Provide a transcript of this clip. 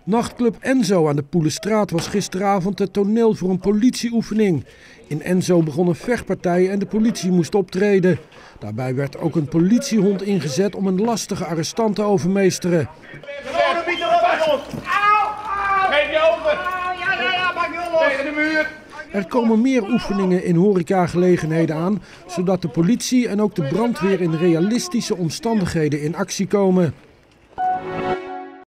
Nachtclub Enzo aan de Poelenstraat was gisteravond het toneel voor een politieoefening. In Enzo begon een vechtpartij en de politie moest optreden. Daarbij werd ook een politiehond ingezet om een lastige arrestant te overmeesteren. Geef je over! Ja, maak je los! Tegen de muur! Er komen meer oefeningen in horecagelegenheden aan, zodat de politie en ook de brandweer in realistische omstandigheden in actie komen.